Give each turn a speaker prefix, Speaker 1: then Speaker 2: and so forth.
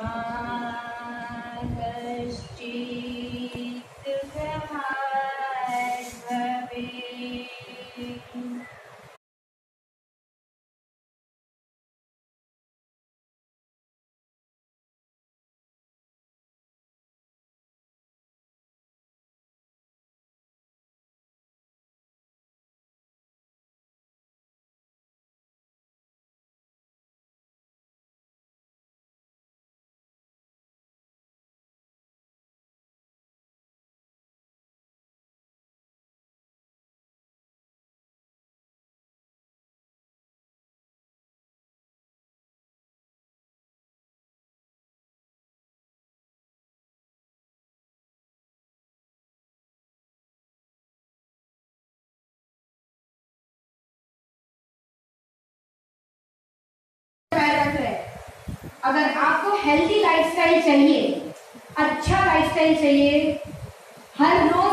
Speaker 1: मा कश्चित् प्रमाद भवेत्।
Speaker 2: अगर आपको हेल्दी लाइफस्टाइल चाहिए, अच्छा लाइफस्टाइल चाहिए, हर रोज